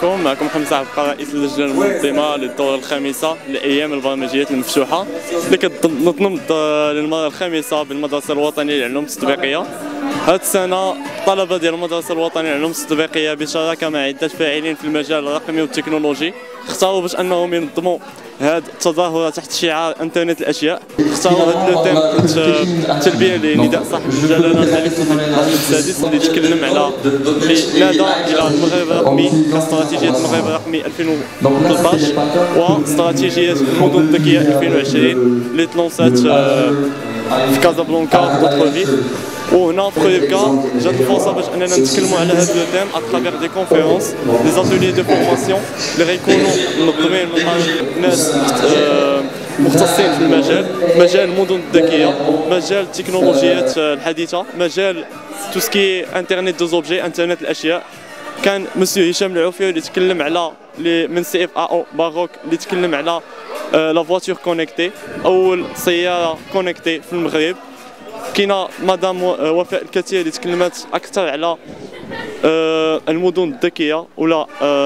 معكم حمزة عبقى رئيس اللجنة المنظمة للدورة الخامسة لأيام البرمجيات المفتوحة اللي كتنظم للمرة الخامسة بالمدرسة الوطنية للعلوم التطبيقية. هذه السنة الطلبة ديال المدرسة الوطنية للعلوم التطبيقية بشراكة مع عدة فاعلين في المجال الرقمي والتكنولوجي اختاروا باش انهم ينظموا هذه التظاهرة تحت شعار انترنت الاشياء. اختاروا هذا لو تيم تلبية لنداء صاحب الجلالة الخليفة محمد السادس اللي تكلم على اللي نادى الى المغرب الرقمي كاستراتيجية المغرب الرقمي 2013 واستراتيجية المدن الذكية 2020 اللي تلونسات في كازابلانكا في دوطخوفيل. وهنا في خريبكا جات الفرصه باش اننا نتكلموا على هذا لو تيم اترافيغ دي كونفيرونس دي زاتوليي دو فورماسيون اللي غيكونوا منظمين من طرف ناس مختصين في مجال المدن الذكيه، مجال التكنولوجيات الحديثه، مجال تو سكي انترنت دو زوبجي انترنت الاشياء. كان مسيو هشام العوفي اللي تكلم على من سي اف او باروك اللي تكلم على لا فواتور كونيكتي، اول سياره كونيكتي في المغرب. كاينه مدام وفاء الكثير اللي تكلمت اكثر على المدن الذكيه ولا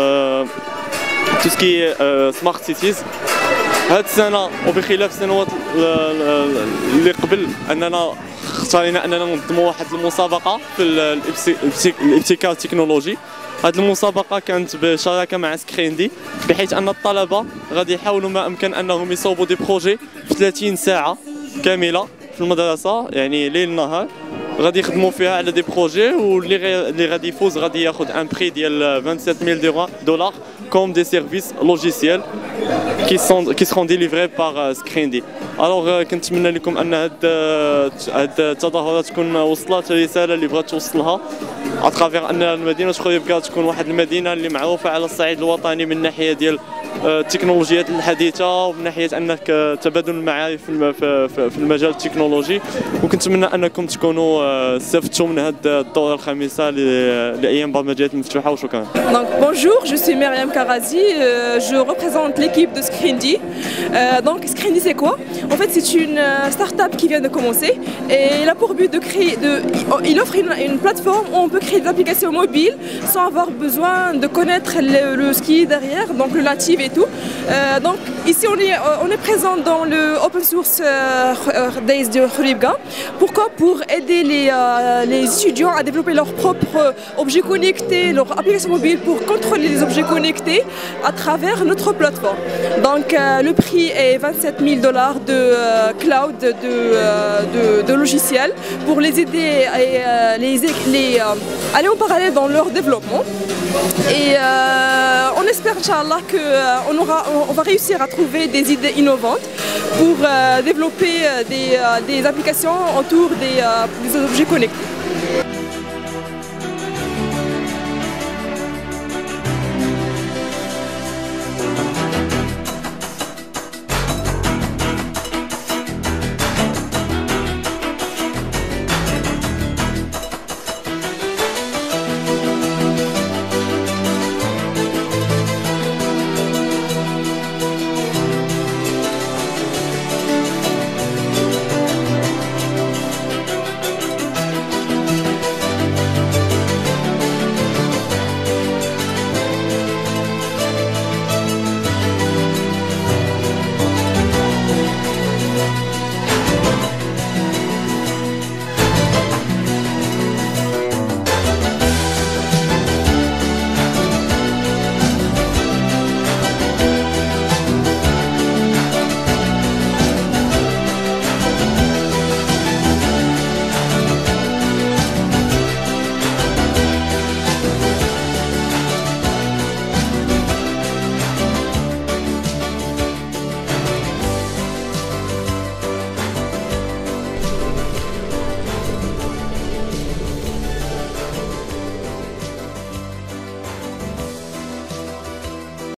توسكي سمارت سيتيز. هذه السنه وبخلاف السنوات اللي قبل اننا اختارينا اننا ننظموا واحد المسابقه في الابتكار التكنولوجي. هذه المسابقه كانت بشراكه مع سكريندي بحيث ان الطلبه غادي يحاولوا ما امكن انهم يصوبوا دي بروجي في 30 ساعه كامله في المدرسه، يعني ليل نهار غادي يخدموا فيها على دي بروجي، واللي غادي يفوز غادي ياخذ ان بري ديال 27000 دولار كوم دي سيرفيس لوجيسيال qui seront délivrés par Scrindy. Alors كنتمنى لكم ان هاد التظاهرات تكون وصلت الرساله اللي بغات توصلها اترافيغ ان مدينه خريبكا تكون واحد المدينه اللي معروفه على الصعيد الوطني من ناحيه ديال التكنولوجيات الحديثه ومن ناحيه انك تبادل المعارف في المجال التكنولوجي. وكنتمنى انكم تكونوا استفدتوا من هذه الدوره الخامسه لايام برمجيات المفتوحه وشكرا. Donc bonjour, je suis Myriam Karazi, je représente l'équipe de Scrindy. Donc Scrindy c'est quoi? En fait c'est une start-up qui vient de commencer et il a pour but de créer il offre une plateforme où on peut créer des applications mobiles sans avoir besoin de connaître ce qui est derrière, donc le natif et tout. Donc ici on est présent dans le Open Source Days de Khoribga. Pourquoi? Pour aider les étudiants à développer leurs propres objets connectés, leurs applications mobiles pour contrôler les objets connectés à travers notre plateforme. Donc le prix est 27 000 dollars de cloud, de logiciels pour les aider et aller en parallèle dans leur développement. Et on espère, Inch'Allah, qu'on va réussir à trouver des idées innovantes pour développer des applications autour des objets connectés.